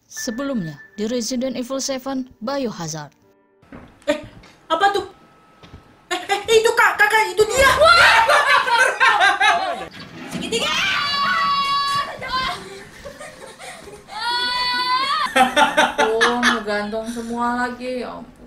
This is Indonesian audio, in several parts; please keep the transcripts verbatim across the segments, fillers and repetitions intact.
Sebelumnya di Resident Evil tujuh Biohazard. Eh, apa tuh? Eh, eh, itu kak, kakak, itu dia. Segitiga. Oh, ngegantung semua lagi. Ya ampun.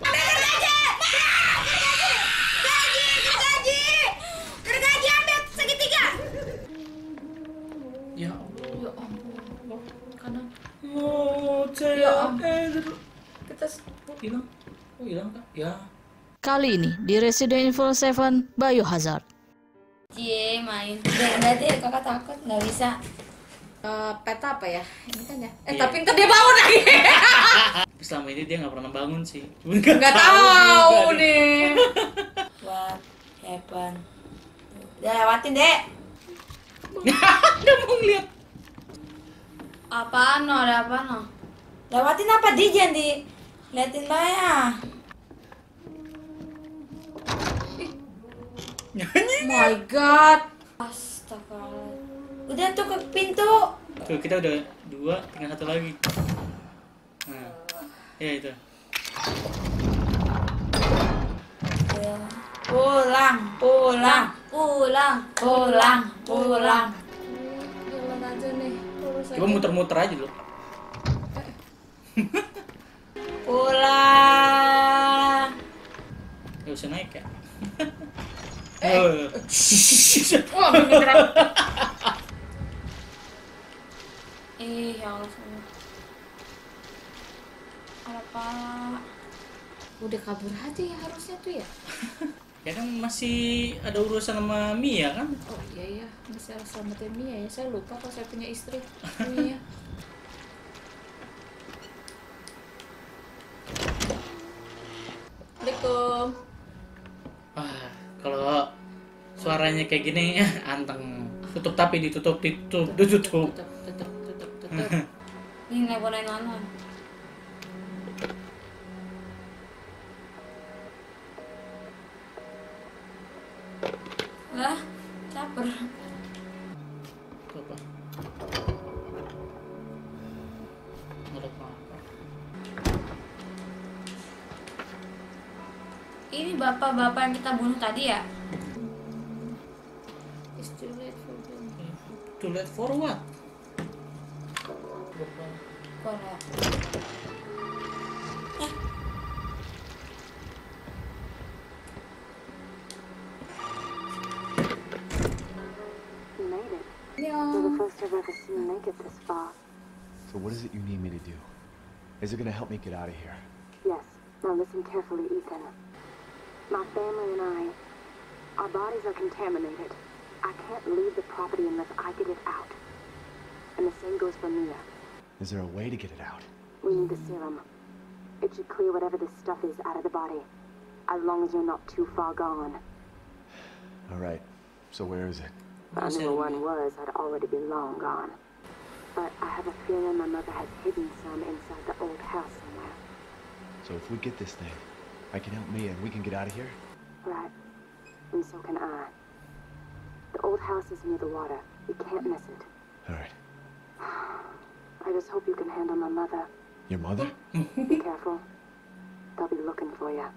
Ya Allah. Ya ampun. Karena Oh, Ya saya. ampun. Eh, kita oh, hilang. Oh, hilang kak. Ya. Kali ini di Resident Evil tujuh Biohazard. Cie main. Dan berarti kakak takut nggak bisa. uh, peta apa ya? Ini kan ya. Eh, Iya. tapi ntar dia bangun lagi. Selama ini dia nggak pernah bangun sih. Nggak tahu nih. What happen? Udah lewatin dek. Dia mau ngeliat. Apaan no? Ada apa no? Lewatin apa di jangan di liatin Baya. Nyanyi. My God. Astagfirullah. Udah tuh ke pintu. Tuh kita udah dua, tinggal satu lagi. Nah, ya itu. Pulang, pulang, pulang, pulang, pulang. Jalan aja nih. Terus Coba muter-muter aja dulu. Pulang. Gak usah naik ya. Eh. Oh. Wah, bergerak. Ih, ya Allah semua. Apa? Udah kabur aja ya harusnya tuh ya. Ya kan masih ada urusan sama Mia kan? Oh iya ya, masih harus selamatin Mia ya. Saya lupa kalau saya punya istri. Mia. Assalamualaikum. Wah, kalau suaranya kayak gini anteng. Tutup tapi ditutup, ditutup, ditutup. Tutup, tutup, tutup, tutup. Ini nelponin Lana. Lah, caper. Itu apa? Nggak ada apa-apa. Ini bapak-bapak yang kita bunuh tadi ya? It's too late for them. Too late for what? Korea. You made it. Yeah. You're the first I've ever seen make it this far. So what is it you need me to do? Is it gonna help me get out of here? Yes. Now listen carefully, Ethan. My family and I, our bodies are contaminated. I can't leave the property unless I get it out. And the same goes for Mia. Is there a way to get it out? We need the serum. It should clear whatever this stuff is out of the body. As long as you're not too far gone. All right. So where is it? If I knew where one was, I'd already be long gone. But I have a feeling my mother has hidden some inside the old house somewhere. So if we get this thing, I can help Mia and we can get out of here? Right. And so can I. The old house is near the water. You can't miss it. All right. I just hope you can handle my mother. Your mother? Be careful. They'll be looking for you.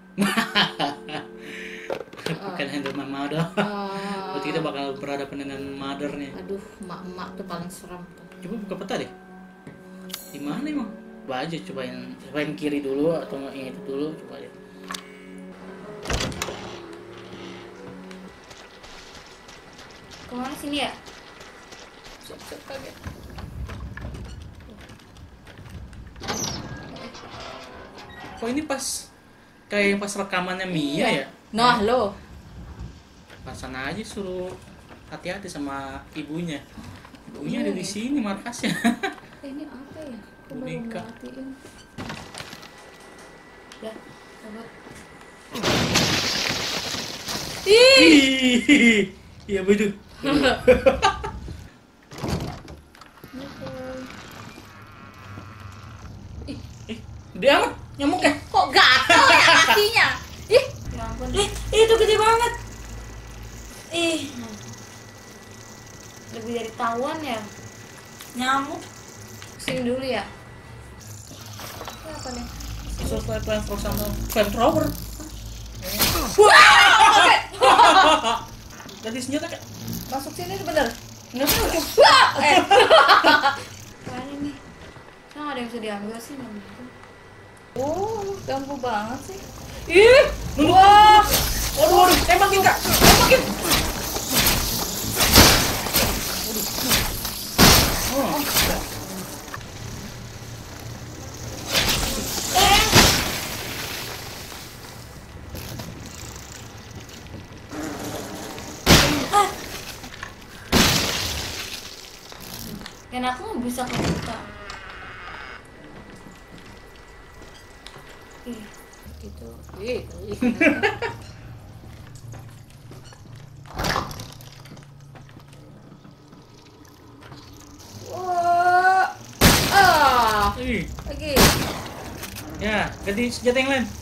Bukan handle my mother. Ah, Berarti kita bakal berhadapan dengan mothernya. aduh, emak-emak tuh paling seram tuh. Coba buka peta deh. Di mana emang? Coba aja, coba yang, coba yang kiri dulu atau nggak yang itu dulu, coba aja. Kemana sini ya? Siap-siap kaget. Kok ini pas kayak yang pas rekamannya Mia ya? Nah, lo. Pasan aja suruh hati-hati sama ibunya. Ibunya ada di sini markasnya. Eh, ini apa ya? Aku baru Boneka. merhatiin. Ya, coba. Ih, iya betul. Ih, gede amat nyamuknya. Kok gatel ya kakinya? Ih, Ya ampun. Ih, itu gede banget. Ih. Lebih dari tawon ya. Nyamuk. sini dulu ya. nih? Sesuai flamethrower sama flamethrower. Ganti senjata kak. Masuk sini bener. Nggak tahu coba. Eh. Mana nih? Nah, ada yang bisa diambil sih nanti. Oh, ganggu banget sih. Ih, wah. Waduh, waduh, tembakin kak, tembakin. Oh. Dan aku nggak bisa kebuka. Ih, gitu. Ih, ih. Wah. Ah, Ih. lagi. Ya, ganti senjata yang lain.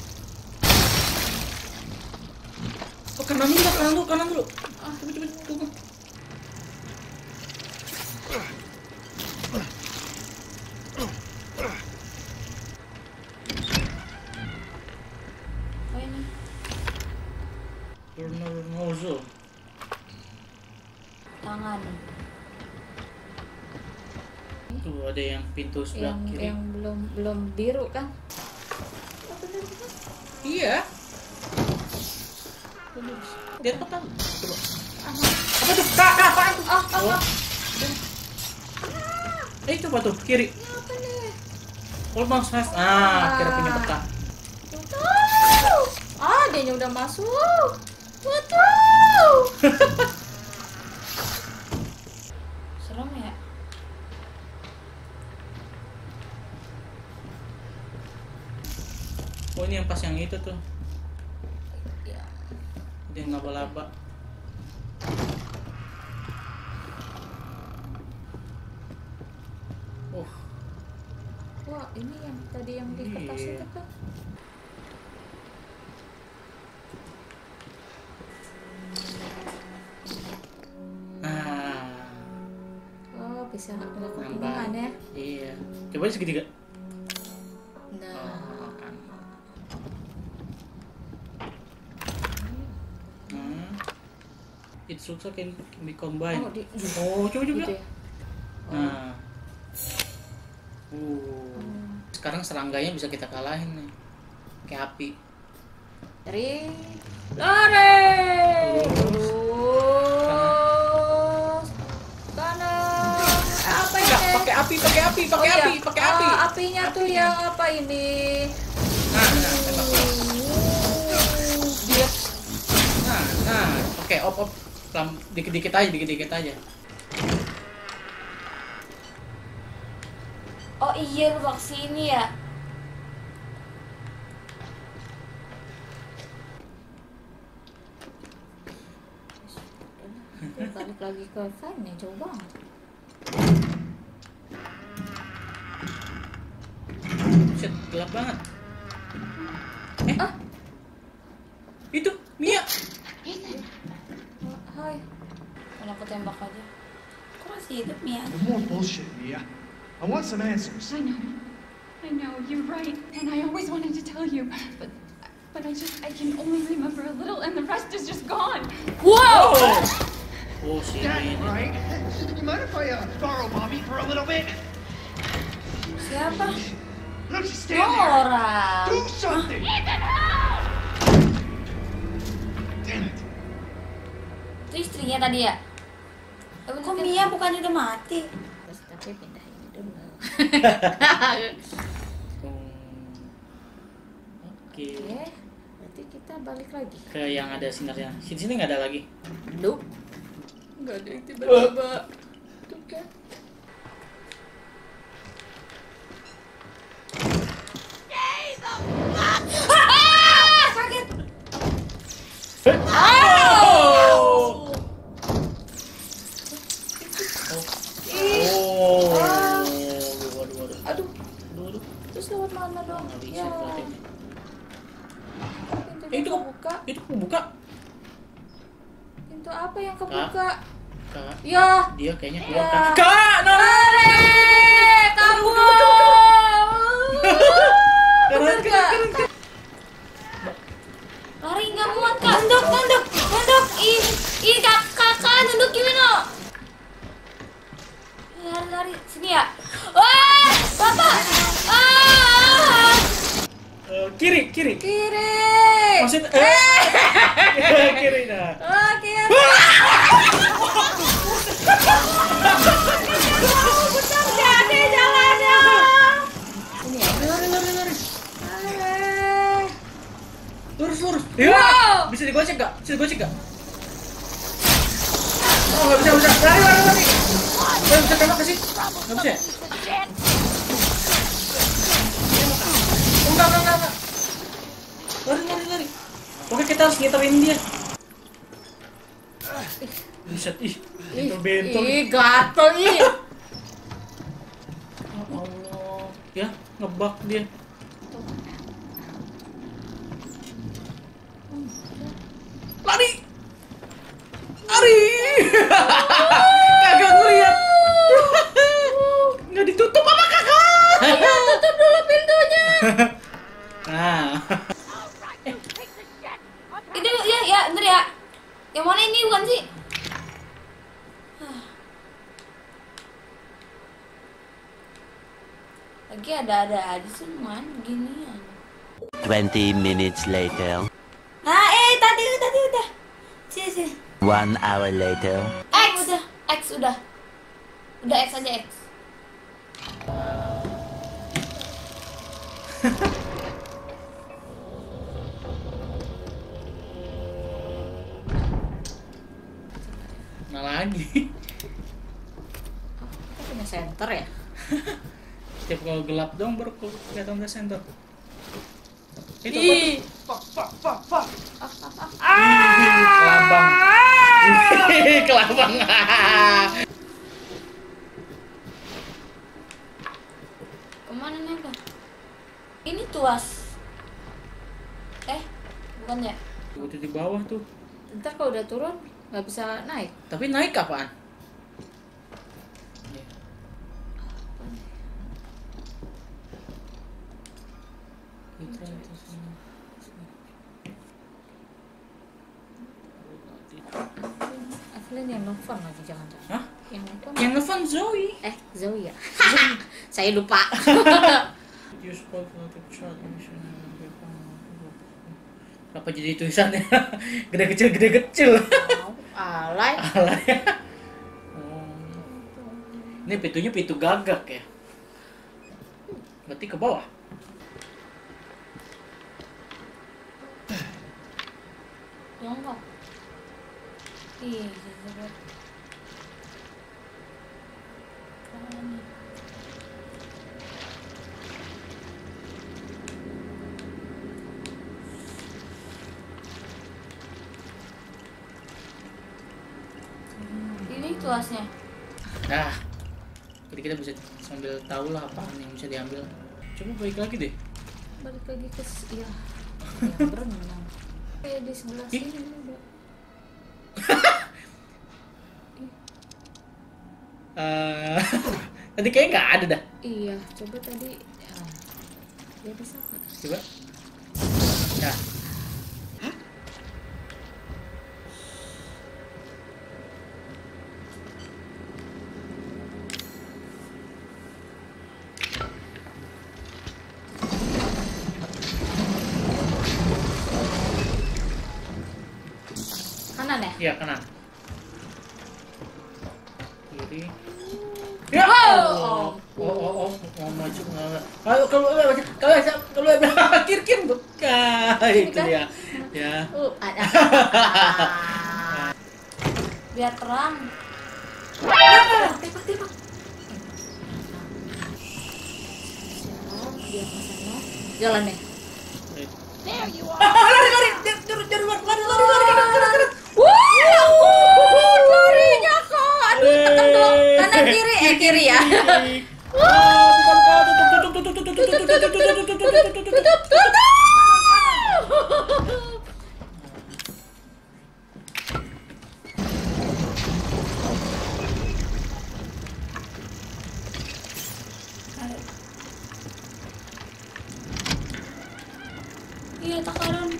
Oh, kanan dulu, kanan dulu, kanan dulu. Ah, cepet, cepet, tunggu. Oh ini. Burner nozzle. Tangan. Tuh ada yang pintu sebelah Yang kiri. yang belum belum biru kan? Iya. Lihat petang. Coba. Apa tuh? Kak, kak, apaan tuh? Ah, ah, ah. Eh, coba tuh, kiri. Apa nih? Almost has. Ah, kira punya peta. Tuh. Ah, dia udah masuk. Betul. Serem ya. Oh, ini yang pas yang itu tuh. Ya. Ada yang laba-laba. Oh, Wah, ini yang tadi yang di kertas Iya. itu kan? nah, Oh, bisa ngelakuin nambah. hubungan ya? Iya. Coba segitiga. Nah, Oh, kan. Hmm. It looks like can be combined. oh, di, Oh, coba coba. gitu ya? Nah. Uh. Sekarang serangganya bisa kita kalahin nih. Kayak api. Dari lari terus kanan. Apa ini? Enggak, pakai api, pakai api, pakai Oh, iya. api, pakai Ah, api. apinya tuh yang apa ini? Nah, nah, tembak. Dia Nah, nah, oke, op op, Pelan- dikit-dikit aja, dikit-dikit aja. Oh iya lu vaksin ya. balik lagi ke fan nih, jauh banget. Shit, gelap banget. Eh, Ah. itu Mia. Oh, hai. Kalau aku tembak aja. Kok masih hidup Mia? No more bullshit, Mia. I want some answers. I know. I know, you're right. And I always wanted to tell you. But but I just I can only remember a little and the rest is just gone. Wow. Oh, si That Mia. right? You mind if I uh, borrow mommy for a little bit? Siapa? Don't you stand there. Orang. Do something. Damn it. Itu istrinya tadi ya? Kok Mia bukannya udah mati? Terus tapi pindah ini dulu. Hmm. Oke. Oke, berarti kita balik lagi. Ke yang ada sinarnya. Di sini nggak ada lagi. Nope. Nggak ada yang tiba-tiba. Tuh kan. Oh. Oh. Waduh, waduh, waduh. Aduh, Waduh, waduh. terus lewat mana dong? Nggak bisa Ya, berarti. pintunya Eh, itu kok kebuka. itu kebuka. Pintu apa yang kebuka? Kak, Ya, dia kayaknya Ya. keluar. Kak, Kak, no, no, no. lari, kabur. Kiri, kiri. Kiri. Maksud eh kiri dah. Oh, kiri. Putar jadi jalannya. Ini ya. Lari, lari, lari. Eh. Lurus, lurus. Ya. Wow. Bisa digocek enggak? Bisa digocek enggak? Oh, enggak bisa, bisa. Lari, lari, lari. Enggak bisa tembak ke sih. Enggak bisa. Enggak, enggak, enggak. Lari, lari, lari. Oke, kita harus ngiterin dia. Buset, ih. Bentol. Ih, gatel ih. Ya Allah. Ya, ngebug dia. Lari. Lari. Kagak ngeliat. Nggak ditutup apa kakak? Tutup dulu pintunya. Nah. Ini ya, ya, bentar ya. Yang mana ini bukan sih? Lagi ada-ada aja sih main beginian. Twenty minutes later. Ah, eh tadi tadi udah. Sini sini. One hour later. X udah, X udah. Udah X aja X. Nah lagi. Kita punya center ya? Setiap kalau gelap dong baru kelihatan udah center. Itu Ih. apa? Kelabang. Kelabang. Kemana naga? Ini tuas. Eh, bukan ya? Udah di bawah tuh. Ntar kalau udah turun nggak bisa naik. Tapi naik kapan? Evelyn yang nelfon lagi jangan-jangan. Hah? Yang nelfon? Yang nelfon Zoe. Eh, Zoe ya? Saya lupa. Use code for the chart. Apa jadi tulisannya? Gede kecil, gede kecil. Oh, alay. Alay. Oh. Ini pintunya pintu gagak ya. Berarti ke bawah. Jongkok. Ih, sebet. Kemana nih? Ini tuasnya. Nah, jadi kita bisa sambil tahu lah apa yang bisa diambil. Coba balik lagi deh. Balik lagi ke s- iya. Yang berenang. Kayak di sebelah Ih. sini udah. Eh, tadi kayaknya nggak ada dah. Iya, coba tadi. Ah, dia bisa nggak? Coba. Nah, Kanan ya? iya kanan. Kiri. Ya. Oh. Oh, oh, oh, mau maju nggak? Kalau kalau kalau kalau kiri kiri bukan itu kan? dia. Ya. Uh, ada. Biar terang. Tembak, tembak. Siap, biar ke sana. Jalan nih. Ah, lari lari, jangan jangan lari lari lari lari kanan kanan kanan. Wah, ampun, larinya kok. Aduh, tekan dong. Kanan kiri, eh kiri ya. Ah, bukan kau tutup tutup tutup tutup tutup tutup tutup tutup tutup tutup tutup tutup. Iya, takaran.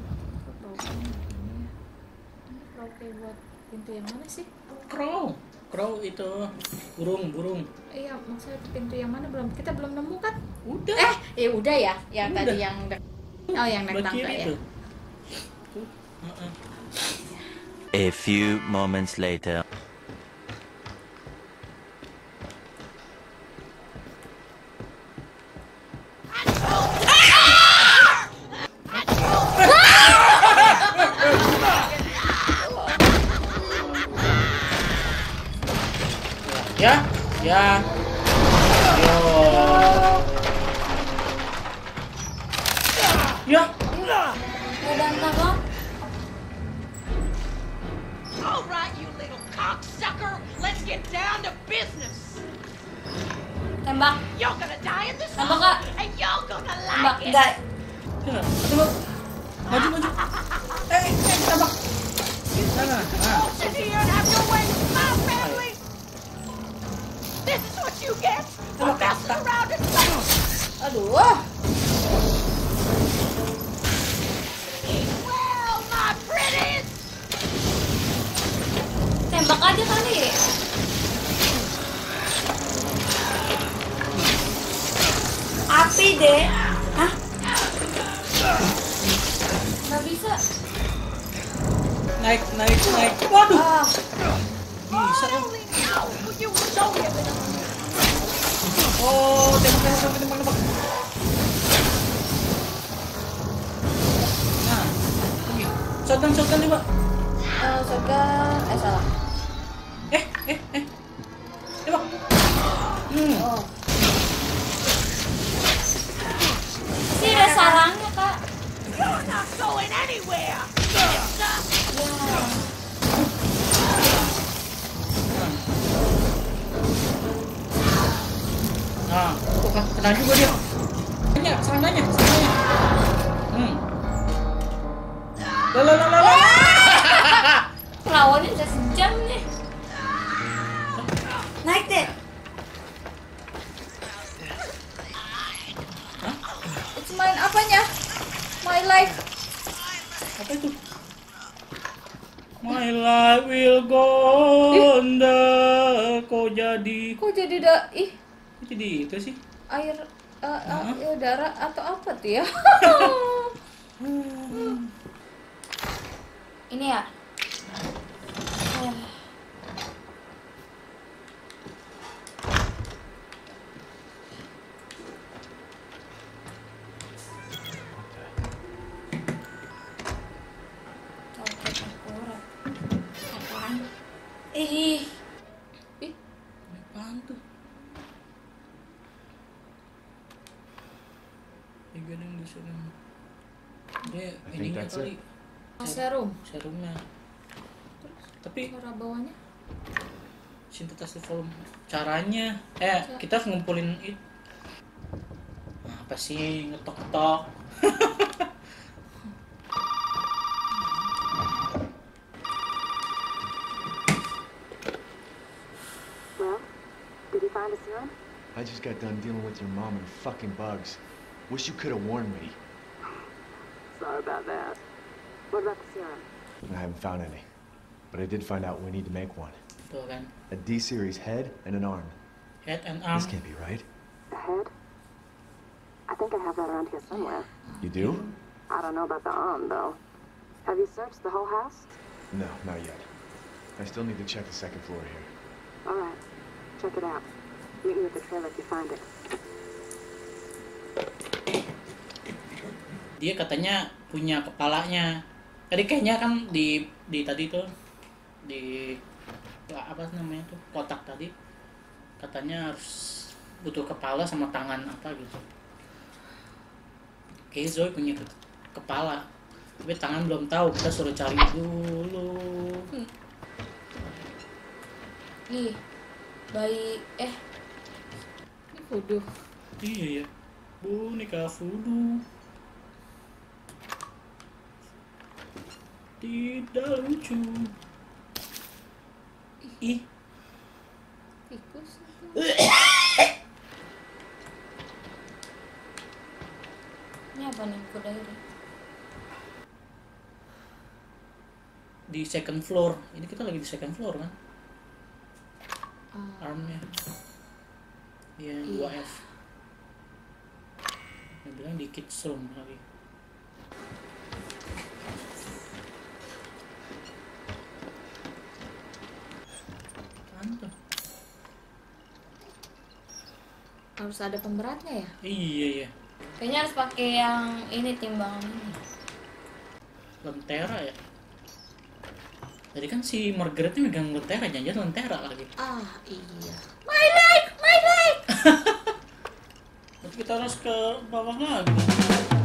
Oke, buat pintu yang mana sih? Crow. crow itu burung burung. Iya, maksudnya pintu yang mana belum kita belum nemu kan? Udah. Eh, ya udah ya, yang Udah. tadi yang dek- oh yang naik Sebelah tangga kiri ya. tuh. Tuh, heeh. A few moments later. Ya, ya. Yo. Ya. Gak ada apa? All right, you little cocksucker. Let's get down to business. Tembak. You're gonna die in this Tembak, hole, Kak. and you're gonna Tembak. like it. Enggak. Ya, tembak. Maju, maju. Eh, eh, eh, tembak. Sana. Nah. Sit here and have your way with my family. This is what you get for messing around and playing. Aduh. Eat well, my pretties. Tembak aja kali. Api deh. Hah? Gak bisa. Naik, naik, naik. Waduh. Ah. Bisa kan? Only now will you show me a bit of Oh, tembak, tembak, tembak, tembak, tembak. Nah, pergi. Shotgun, shotgun coba. Eh, shotgun. Eh, salah. Eh, eh, eh. Tembak. Hmm. Oh. Sih ada sarangnya, Kak. You're not going anywhere. Nah, tuh kan, kena juga dia. Nanya, serang nanya, serang nanya. Hmm. Lah, lah, lah, lah, lah. Lawannya udah sejam nih. Naik deh. It's mine apanya? My life. Apa itu? My life will go on the... Kok jadi... Kok jadi da ih Kok jadi itu sih? air uh, uh, Hah? ya udara atau apa tuh ya? Ini ya. Eh. Coklat akurat. Apaan? Ih. Ih, Apaan tuh? Tiga yang di sana. Dia I think ininya that's kali. serum. Serumnya. Tapi Suara bawahnya. sintetasi volume caranya eh kita harus ngumpulin itu apa sih ngetok-ngetok. Well, did you find a serum? I just got done dealing with your mom and fucking bugs. Wish you could have warned me. Sorry about that. What about the serum? I haven't found any. But I did find out we need to make one. Tuh kan. A D-series head and an arm. Head and arm. This can't be right. A head? I think I have that around here somewhere. You do? I don't know about the arm, though. Have you searched the whole house? No, not yet. I still need to check the second floor here. All right. Check it out. Meet me at the trailer if you find it. Dia katanya punya kepalanya. Tadi kayaknya kan di di tadi tuh di apa namanya tuh kotak tadi katanya harus butuh kepala sama tangan apa gitu. Kayaknya Zoe punya ke kepala, tapi tangan belum tahu. Kita suruh cari dulu. Hmm. Ih. Bayi eh Ini voodoo. Iya ya, boneka voodoo. Tidak lucu. Ih, Tikus. ini apa nih kuda ini? di second floor. Ini kita lagi di second floor kan? Ah. armnya. Iya, Iya. dua F. Yang bilang dikit zoom lagi. Mantap. Harus ada pemberatnya ya? Iya iya. Kayaknya harus pakai yang ini, timbangan ini. Lentera ya. Tadi kan si Margaret ini megang lentera, jangan-jangan lentera lagi. Ah iya. My leg, my leg. Berarti kita harus ke bawah lagi.